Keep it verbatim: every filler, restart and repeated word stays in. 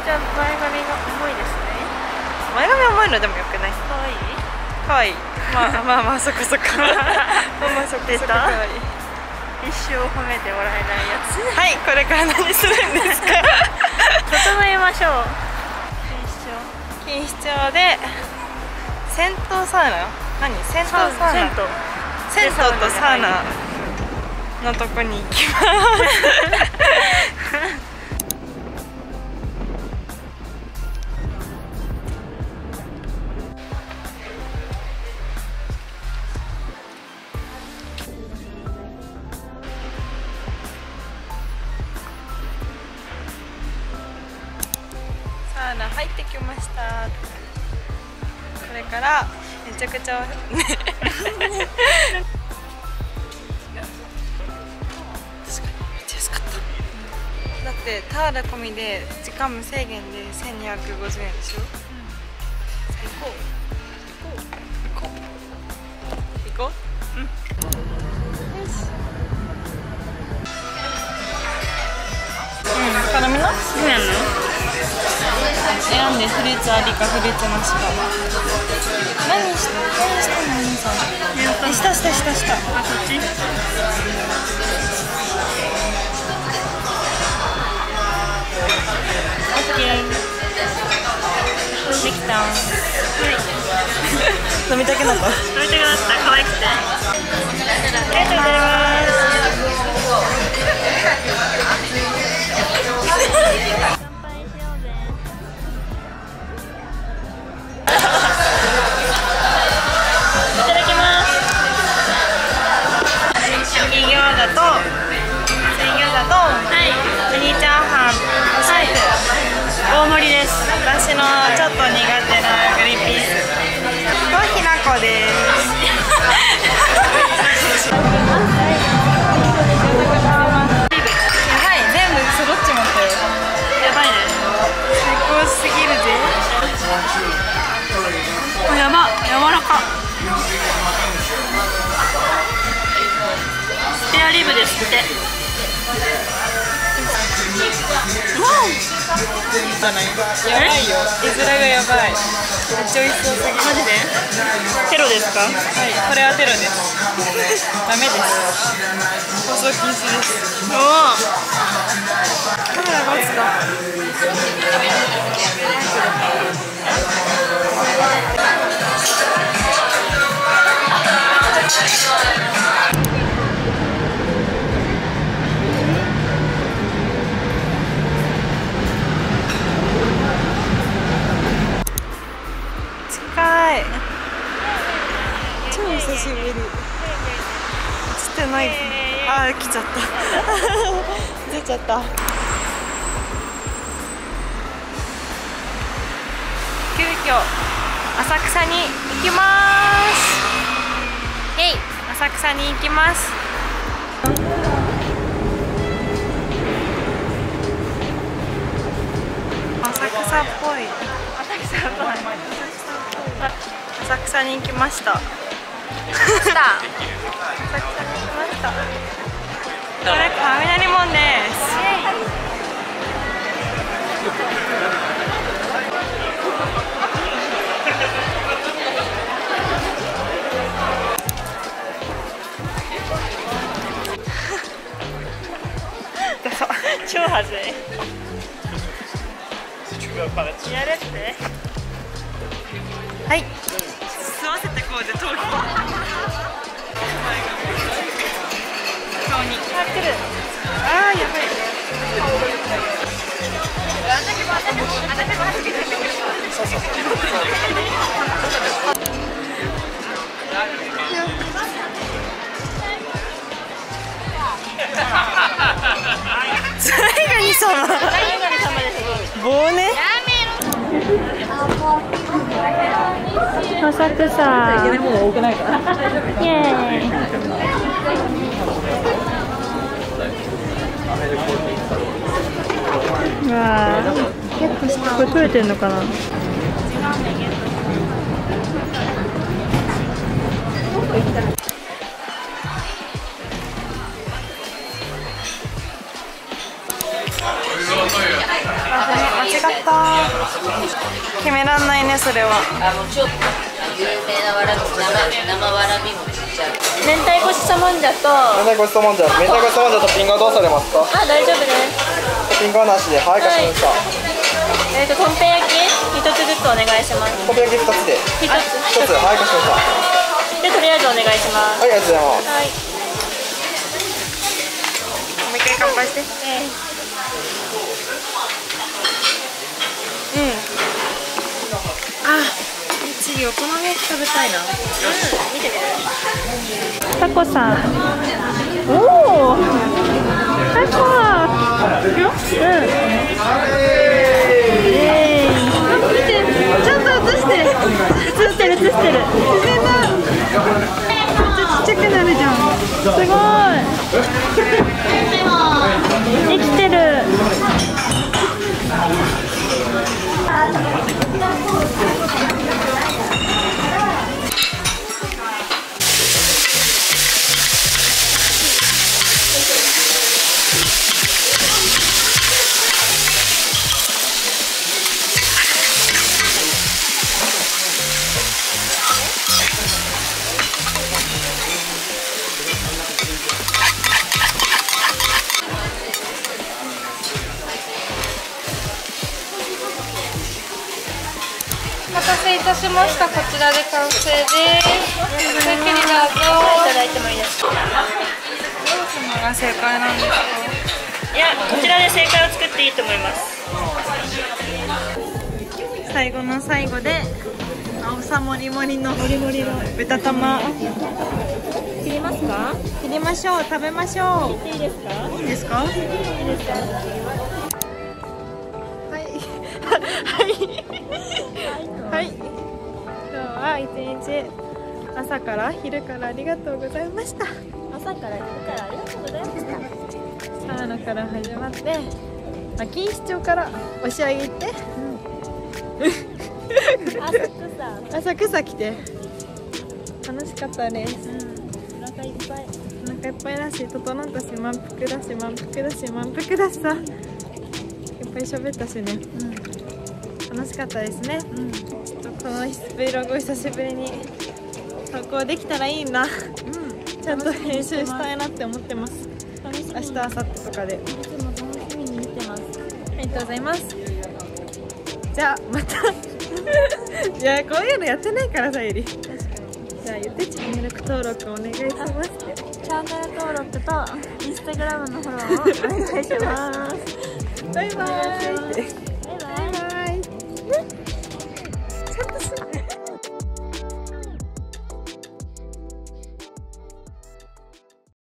ちゃん前髪が重いですね。 前髪重いのでもよくない？ 可愛い。 可愛い。まあまあまあそこそこ。まあまあそこそこ可愛い。 一生褒めてもらえないやつ。 はい、これから何するんですか？ 整えましょう。 錦糸町で銭湯サウナ？何？銭湯サウナ？銭湯とサウナのとこに行きます。サウナ入ってきました。これからめちゃくちゃ確かにめっちゃ安かった。だってタール込みで時間無制限でせんにひゃくごじゅうえんでしょ。最高。行こう行こう行こう。うん。よし。うん、辛みな？そうやんの？選んでフルーツありかフルーツなしか。何して何してんのお兄さん。え、したしたしたした。あ、こっち。オッケー。できた。はい。飲みたくなった。 飲みたくなった。可愛くて。ありがとうございます。大盛りです。私のちょっと苦手なグリーンピースとひなこです。やばい、全部揃っちまったよ。やばいね。最高すぎるぜ。あ、やば、柔らか。スペアリブですって。 じゃない。やばいよ。絵面がやばい。めっちゃ美味しそうすぎる。 マジで？テロですか？ はい、これはテロです。ダメです。放送禁止です。おお。カメラが落ちた。近い。超久しぶり。映ってない。あー、来ちゃった。出ちゃった。急遽浅草に行きます。へい、浅草に行きます。浅草っぽい。浅草っぽい。浅草に行きました。浅草に行きました。これ雷門です。超はずい。やれって。はい。吸わせてこうで頭皮。顔に。あ、来る。あー、やばい。最後に様。棒ね。浅草。いけないもの多くないかな。イエーイ。うわー、結構下。これ取れてんのかな。 間違った決めらんないねそれは。 あのちょっと有名なわらび生生わらび餅じゃ明太子しそもんじゃと、 明太子しそもんじゃ、明太子しそもんじゃトッピングはどうされますか？ あ、大丈夫です。 トッピングはなしで、はい、かしこまりました。 えっと、とんぺい焼き一つずつお願いします。 トッピングふたつで。 一つ。 一つ、はい、かしこまりましで、とりあえずお願いします。 た。はい、ありがとうございます。 はい。 もう一回乾杯して。 えうん。あ、次お好み焼き食べたいな。 ー、見てみる。タコさん。おお。タコ。よ。うん。えー。見て、ちゃんと映してる。映してる、映してる。自然だ。ちっちゃくなるじゃん。すごい。生きてる。お待たせいたしました。こちらで完成です。ごゆっくりどうぞ。いただいてもいいですか？ が正解なんですか？ いや、こちらで正解を作っていいと思います。 最後の最後で青さもりもりのもりもりの豚玉切りますか？ 切りましょう。食べましょう。 いいですか？ いいですか？ いいですか？ はいはいはい。今日は一日朝から昼からありがとうございました。 朝から昼からありがとうございました。 サウナから始まって、まあ、錦糸町から押上行って、 浅草浅草来て楽しかったです。 お腹いっぱい。 お腹いっぱいだし、整ったし、満腹だし、満腹だし、満腹だしさ、いっぱい喋ったしね、うん、楽しかったですね、うん、ちょっとこの Vlog 久しぶりに投稿できたらいいな、うん、ちゃんと編集したいなって思ってます。明日、明後日とかで。いつも楽しみに見てます。 ありがとうございます。じゃあまたいや、こういうのやってないからさ、ゆり。確かに。じゃあ言って、チャンネル登録お願いしますって。 チャンネル登録とインスタグラムのフォローをお願いします。 バイバーイ。